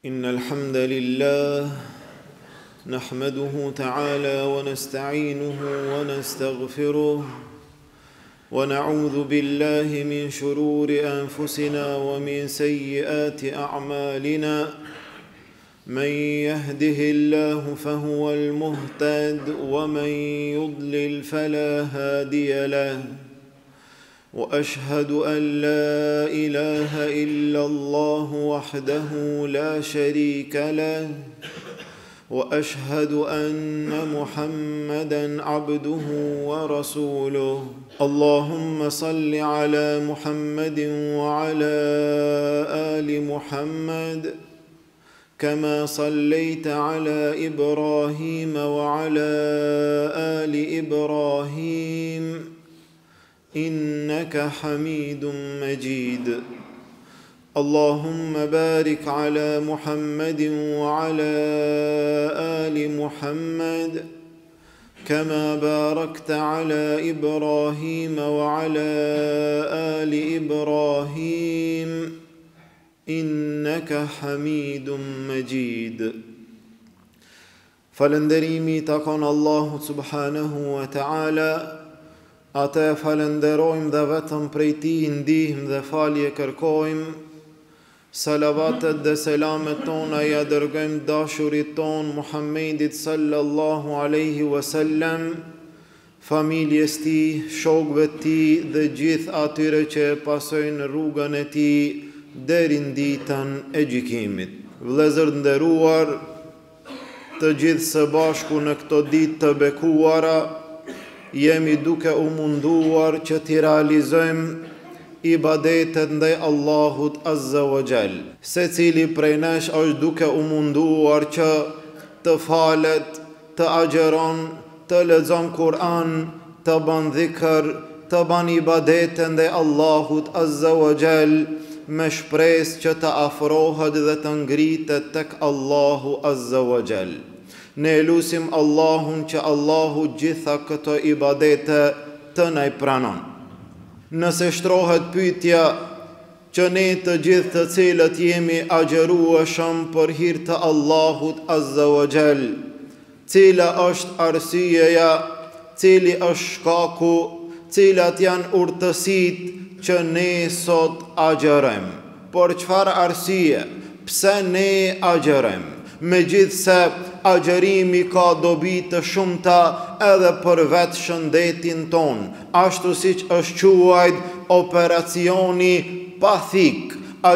إن الحمد لله نحمده تعالى ونستعينه ونستغفره ونعوذ بالله من شرور أنفسنا ومن سيئات أعمالنا. من يهده الله فهو المهتد ومن يضلل فلا هادي له. وأشهد أن لا إله إلا الله وحده لا شريك له، وأشهد أن محمدًا عبده ورسوله. اللهم صل على محمد وعلى آل محمد كما صليت على إبراهيم وعلى آل إبراهيم إنك حميد مجيد. اللهم بارك على محمد وعلى آل محمد كما باركت على إبراهيم وعلى آل إبراهيم إنك حميد مجيد. Falënderimi takon Allahut subhanahu wa ta'ala. Ate falenderojmë dhe vetëm prej Tij ndihmë dhe falje kërkojmë. Salavatet dhe selamet tona ja dërgojmë dashurit ton Muhammedit sallallahu alaihi wasallam, familjes tij, shokëve tij dhe gjithë atyre që pasojnë rrugën e tij deri në ditën e gjykimit. Vëllezër të nderuar, të gjithë së bashku në këto ditë të bekuara, jemi duke u munduar që t'i realizojmë ibadetet ndaj Allahut azza wa jall. Secili prej nesh është duke u munduar që të falet, të agjeron, të lexon Kur'an, të bën dhikr, të bën ibadete ndaj Allahut azza wa jall, me shpresë që të afrohet dhe të ngritet tek Allahu azza wa jall. Ne lutim Allahun që Allahu gjitha këto ibadete të na i pranon. Nëse shtrohet pyetja që ne të gjithë të cilët jemi agjerueshëm për hir të Allahut azza wa jall, cila është arsyeja, cili është shkaku, cilat janë urtësitë që ne sot agjerojmë? Por çfarë arsye? Pse ne agjerojmë? Megjithse agjerimi ka dobi të shumta edhe për vetë shëndetin ton, ashtu siç është quajt operacioni pathik.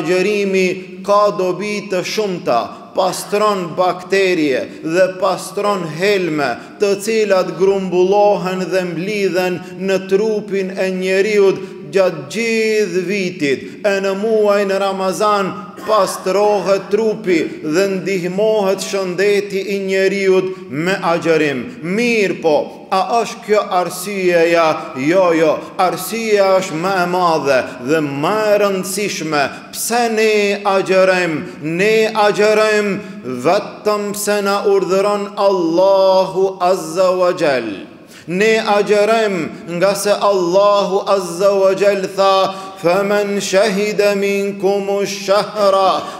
Agjerimi ka dobi të shumta, pastron bakterie dhe pastron helme, të cilat grumbullohen dhe mblidhen në trupin e njeriut gjatë gjithë vitit. E në muajin Ramazan pastrohet trupi dhe ndihmohet shëndeti i njeriut me agjerim. Mirë po, a është kjo arsyeja? Jo, arsyeja është më e madhe dhe më e rëndësishme. Pse ne agjerojmë? Ne agjerojmë vetëm se na urdhëron Allahu azza wa jall. Ne agjerojmë nga se Allahu azza wa jall tha: فَمَنْ شَهِدَ مِنْكُمُ الشَّهْرَ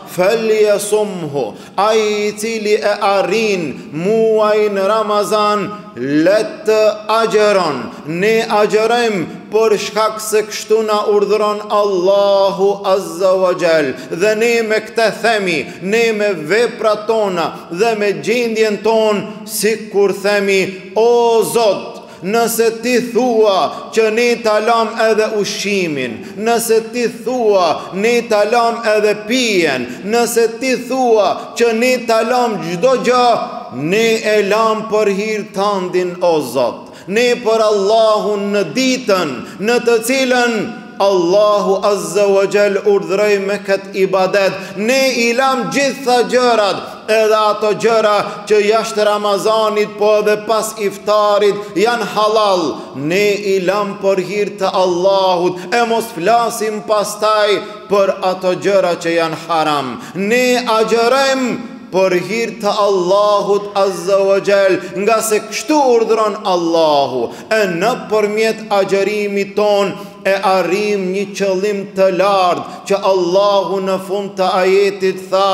فَلْيَصُمْهُ. Ai cili e arrin muajin Ramazan, le të agjeron. Ne agjerojmë për shkak se kështu na urdhëron Allahu azza wa jall. Dhe ne me këtë themi, ne me veprat tona dhe me gjendjen tonë, sikur themi: o Zot, nëse ti thua që ne ta lam edhe ushqimin, nëse ti thua ne ta lam edhe pijen, nëse ti thua që ne ta lam çdo gjë, ne e lam për hir tandin o Zot. Ne për Allahun në ditën në të cilën Allahu azza wa jall urdhëroi me këtë ibadet, ne i lam gjitha gjërat, edhe ato gjëra që jashtë Ramazanit po edhe pas iftarit janë halal. Ne i lam për hir të Allahut, e mos flasim pastaj për ato gjëra që janë haram. Ne agjerojmë për hir të Allahut azza wa jall, nga se kështu urdhëron Allahu. E në përmjet agjerimit ton e arrim një qëllim të lartë që Allahu në fund të ajetit tha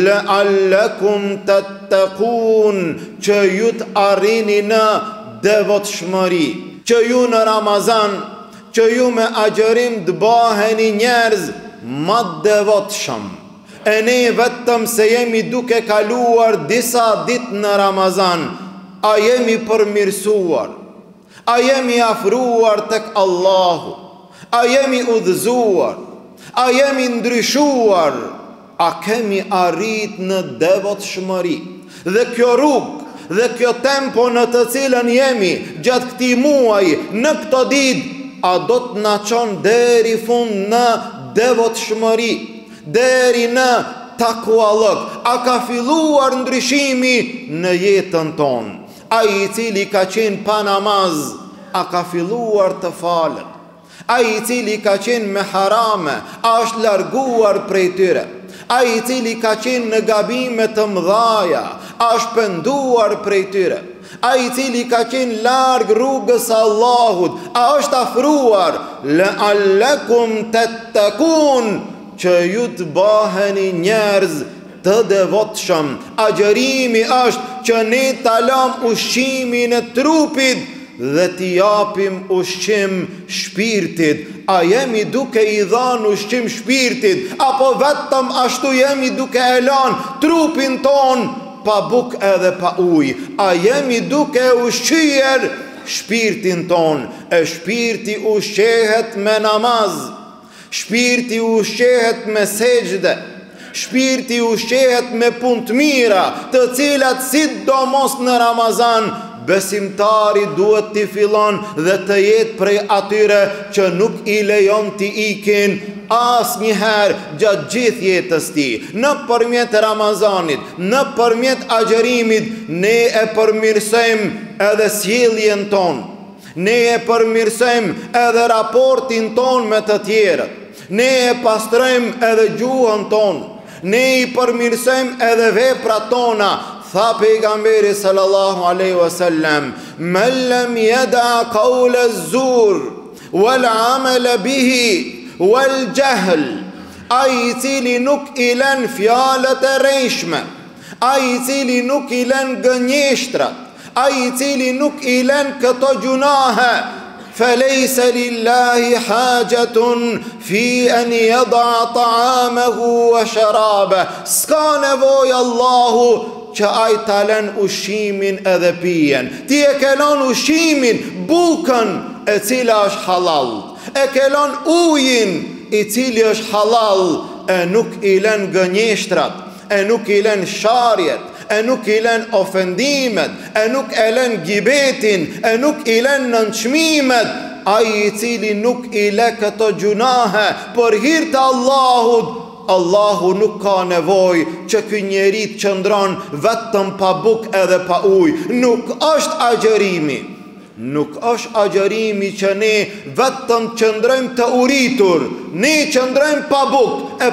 la'allakum tattaqun, që ju të arrini në devotshmëri, që ju në Ramazan, që ju me agjerim të baheni njerëz ma devotshëm. E ne vetëm se jemi duke kaluar disa ditë në Ramazan, a jemi përmirësuar, a jemi afruar tek Allahu, a jemi udhëzuar, a jemi ndryshuar, a kemi arrit në devotshmëri. Dhe kjo rrugë dhe kjo tempo në të cilën jemi gjatë këtij muaji, në këto ditë, a do të na çon deri fund në devotshmëri, deri në takuallëk? A ka filluar ndryshimi në jetën tonë? Ai i cili ka qenë pa namaz, a ka filluar të falet? Ai i cili ka qenë me harame, a është larguar prej tyre? Ai i cili ka qenë në gabime të mëdhaja, a është penduar prej tyre? Ai i cili ka qenë larg rrugës së Allahut, a është afruar? La'allakum tattaqun, që ju të baheni njerëz të devotshëm. Agjerimi është që ne ta lëm ushqimin e trupit dhe t'i japim ushqim shpirtit. A jemi duke i dhënë ushqim shpirtit, apo vetëm ashtu jemi duke e lënë trupin ton pa bukë edhe pa ujë? A jemi duke ushqyer shpirtin ton? E shpirti ushqehet me namaz, shpirti ushqehet me sejdë, shpirti ushqehet me punë të mira, të cilat sidomos në Ramazan besimtari duhet t'i fillon dhe të jetë prej atyre që nuk i lejon t'i ikin asnjëherë gjatë gjithë jetës tij. Në përmjet Ramazanit, në përmjet agjerimit, ne e përmirësojmë edhe sjelljen tonë, ne e përmirësojmë edhe raportin tonë me të tjerët, ne e pastrojmë edhe gjuhën tonë, ne i përmirësojmë edhe veprat tona. Tha pejgamberi sallallahu alaihi wasallam, "Men lam yada qawla az-zur wal 'amala bihi wal jahl", ai i cili nuk i lën fjalët e rrejshme, ai i cili nuk i lën gënjeshtrat, ai i cili nuk i lën këto gjunahe, فليس لله حاجة في أن يضع طعامه وشرابه. S'ka nevojë Allahu që ai ta lën ushqimin edhe pijen. Ti e ke lënë ushqimin, bukën e cila është halal, e ke lënë ujin i cili është halal, e nuk i lën gënjeshtrat, e nuk i lën sharjet, e nuk i lën ofendimet, e nuk e lën gibetin, e nuk i lën nënçmimet. Ai i cili nuk i lë këto gjunahe për hir të Allahut, Allahu nuk ka nevojë që ky njeri të qëndron vetëm pa bukë edhe pa ujë. Nuk është agjerimi. Nuk është agjerimi që ne vetëm qëndrojmë të uritur, ne qëndrojmë pa bukë, e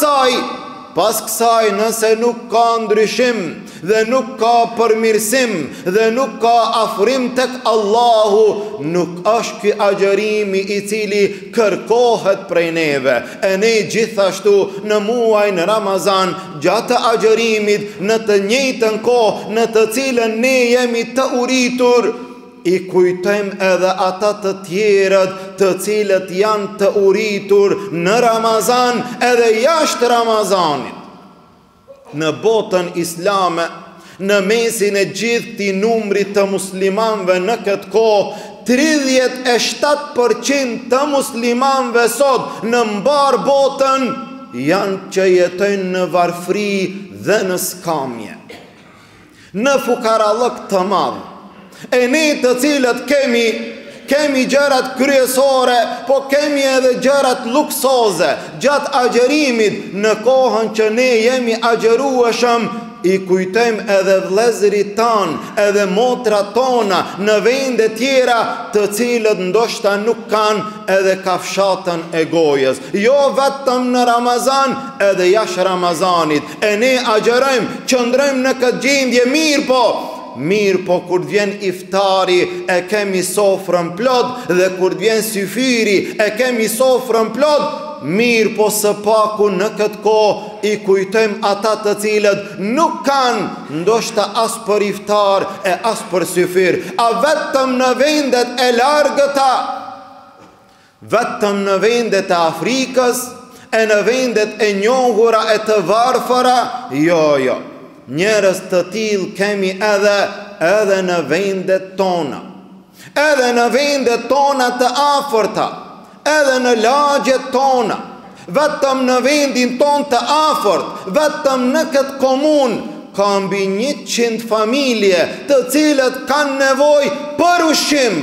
pas kësaj nëse nuk ka ndryshim dhe nuk ka përmirësim dhe nuk ka afrim tek Allahu, nuk është ky agjerimi i cili kërkohet prej neve. E ne gjithashtu në muajin Ramazan, gjatë agjerimit, në të njëjtën kohë në të cilën ne jemi të uritur, i kujtojmë edhe ata të tjerët të cilët janë të uritur në Ramazan edhe jashtë Ramazanit. Në botën islame, në mesin e gjithë këtij numrit të muslimanëve në këtë kohë, 37% të muslimanëve sot në mbar botën janë që jetojnë në varfëri dhe në skamje, në fukarallëk të madh. E ne të cilët kemi gjërat kryesore, po kemi edhe gjërat luksoze gjatë agjerimit, në kohën që ne jemi agjerueshëm, i kujtojmë edhe vëllezërit tanë, edhe motrat tona në vende tjera të cilët ndoshta nuk kanë edhe kafshatën e gojës. Jo vetëm në Ramazan, edhe jashtë Ramazanit. E ne agjerojmë, qëndrojmë në këtë gjendje mirë, po mirë po kur vjen iftari e kemi sofrën plot, dhe kur vjen syfiri e kemi sofrën plot, mirë po së paku në këtë kohë i kujtojmë ata të cilët nuk kanë ndoshta as për iftar e as për syfir, a vetëm në vendet e largëta, vetëm në vendet e Afrikës, e në vendet e njohura e të varfëra, jo, njerëz të tillë kemi edhe në vendet tona, edhe në vendet tona të afërta, edhe në lagjet tona, vetëm në vendin ton të afërt, vetëm në këtë komunë, ka mbi 100 familje të cilët kanë nevojë për ushqim,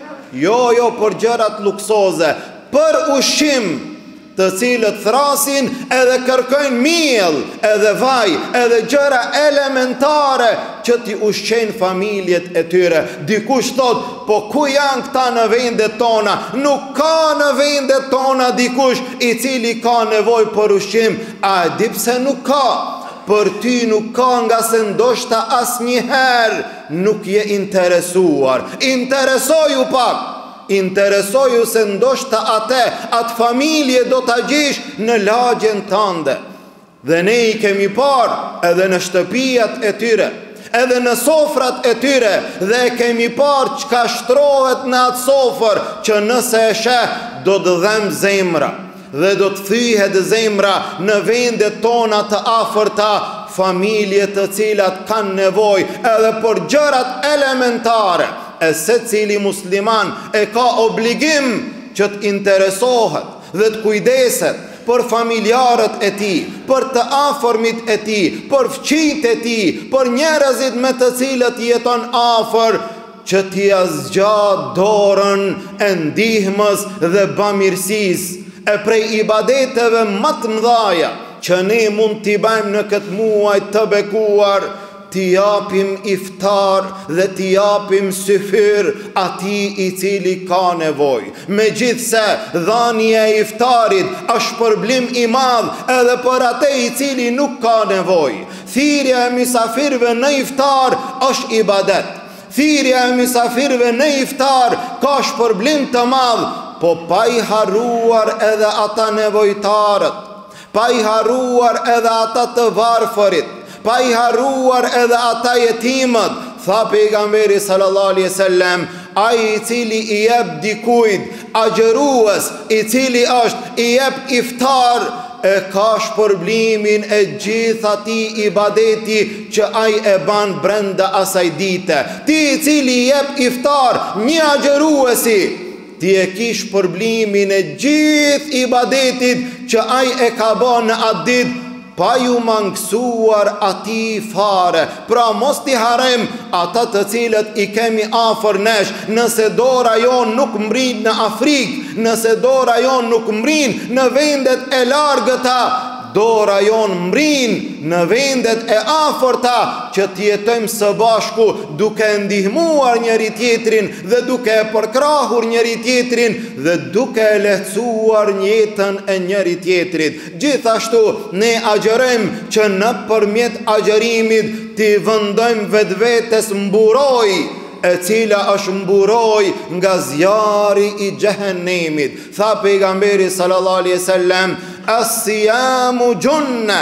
jo për gjërat luksoze, për ushqim, të cilët thrasin edhe kërkojnë miell, edhe vaj, edhe gjëra elementare që t'i ushqejnë familjet e tyre. Dikush thot, po ku janë këta në vendet tona? Nuk ka në vendet tona dikush i cili ka nevojë për ushqim. A di pse nuk ka? Për ty nuk ka, nga se ndoshta asnjëherë nuk je interesuar. Interesoju pak. Interesoju se ndoshta atë familje do t'a gjesh në lagjen tënde. Dhe ne i kemi parë edhe në shtëpijat e tyre, edhe në sofrat e tyre, dhe kemi parë çka shtrohet në atë sofër, që nëse e sheh do të dhem zemra, dhe do të thyhet zemra në vendet tona të afërta, familje të cilat kanë nevojë edhe për gjërat elementare. E se cili musliman e ka obligim që të interesohet dhe të kujdeset për familjarët e ti, për të afërmit e ti, për fëqijt e ti, për njerëzit me të cilët jeton afër, që t'i zgjat dorën e ndihmës dhe bamirësisë, e prej ibadeteve më të mëdhaja që ne mund t'i bëjmë në këtë muaj të bekuar, t'i japim iftar dhe t'i japim syfir ati i cili ka nevojë. Megjithse dhënia e iftarit është përblim i madh edhe për atë i cili nuk ka nevojë. Thirrja e mysafirëve në iftar është ibadet. Thirrja e mysafirëve në iftar ka shpërblim të madh, po pa i harruar edhe ata nevojtarët, pa i harruar edhe ata të varfërit, pa i harruar edhe ata jetimët. Tha pejgamberi sallallahu alaihi wasallam, ai i cili i jep dikujt, agjërues i cili është i jep iftar, e ka shpërblimin e gjithë atij ibadeti që ai e ban brenda asaj dite. Ti i cili i jep iftar, një agjëruesi, ti e ki shpërblimin e gjithë ibadetit që ai e ka bën në atë ditë, pa ju mangësuar ati fare. Pra mos t'i harem ata të cilët i kemi afër nesh. Nëse dora jon nuk mbrin në Afrikë, nëse dora jon nuk mbrin në vendet e largëta, dora jon mbrin në vendet e afërta, që t'jetojmë së bashku duke ndihmuar njëri tjetrin dhe duke përkrahur njëri tjetrin dhe duke lehtësuar jetën e njëri tjetrit. Gjithashtu ne agjerojmë që në përmjet agjerimit t'i vëndojmë vetvetes mburoj, e cila është mburoj nga zjarri i xhehenemit. Tha pejgamberi sallallahu alaihi wasallam, as-siyamu junna,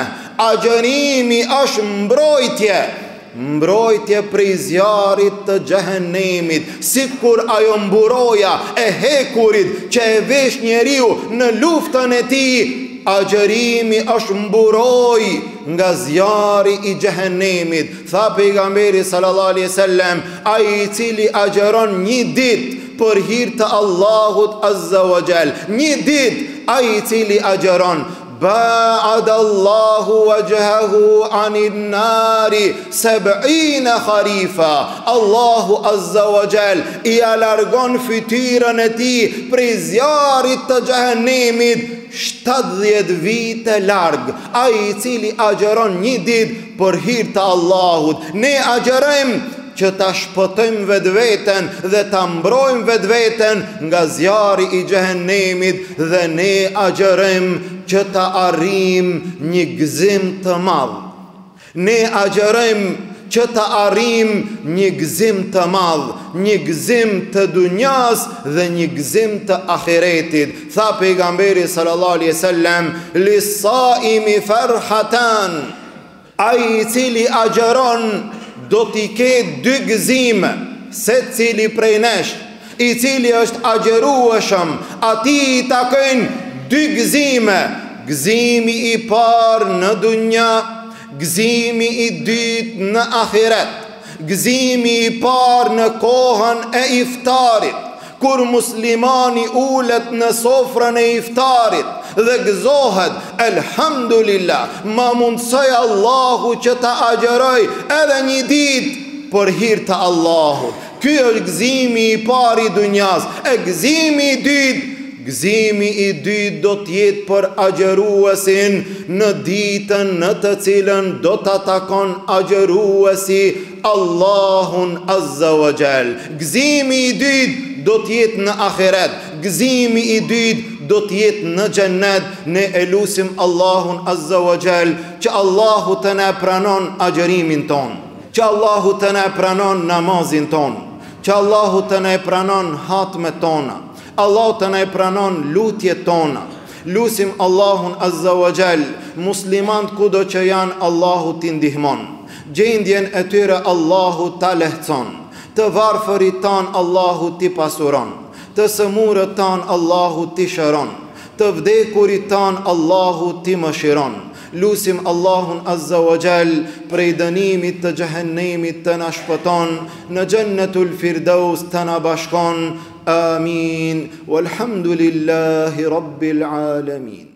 agjerimi është mbrojtje, mbrojtje prej zjarrit të xhehenemit, sikur ajo mburoja e hekurit që e vesh njeriu në luftën e tij. Agjerimi është mburoj nga zjarri i xhehenemit. Tha pejgamberi sallallahu alaihi wasallam, ai i cili agjeron një ditë për hir të Allahut azza wa jall, një ditë ai i cili agjeron, ba'ada Allahu wajhahu anin nari 70 kharifa. Allahu azza wa jall i alargon fytyrën e tij prej zjarrit të xhehenemit 70 vite larg. Ai i cili agjeron një ditë për hir të Allahut. Ne agjerojmë që ta shpëtojmë vetveten dhe ta mbrojmë vetveten nga zjarri i xhehenemit, dhe ne agjerojmë që ta arrijmë një gëzim të madh. Ne agjerojmë që të arrim një gëzim të madh, një gëzim të dunjas dhe një gëzim të ahiretit. Tha pejgamberi sallallahu alaihi wasallam: "Lis-saimi farhatan", ai i cili agjeron do t'i ketë dy gëzime, secili prej nesh, i cili është agjerueshëm, atij i takojnë dy gëzime. Gëzimi i parë në dunja, gëzimi i dytë në ahiret. Gëzimi i parë në kohën e iftarit, kur muslimani ulet në sofrën e iftarit dhe gëzohet: "Elhamdulillah, ma mundsoj Allahu që ta agjeroj edhe një ditë për hir të Allahut." Ky është gëzimi i parë i dunjas. E gëzimi i dytë do t'jetë për agjeruesin në ditën në të cilën do t'a takon agjeruesi Allahun Azza wa Jal. Gëzimi i dytë do t'jetë në ahiret. Gëzimi i dytë do t'jetë në xhennet. Ne e lutim Allahun Azza wa Jal që Allahu të na pranon agjerimin ton, që Allahu të na pranon namazin ton, që Allahu të na pranon hatmet tona, Allahu të na pranon lutjet tona. Lusim Allahun Azza wa Jal, muslimant kudo që janë, Allahu t'i ndihmon, gjendjen e tyre Allahu ta lehtëson, të varfërit tan Allahu t'i pasuron, të sëmurët tan Allahu t'i shëron, të vdekurit tan Allahu t'i mëshiron. Lusim Allahun Azza wa Jal prej dënimit të xhehenemit të na shpëton, në Jannatul Firdaus të na bashkon. Amin. Walhamdulillahi Rabbil Alamin.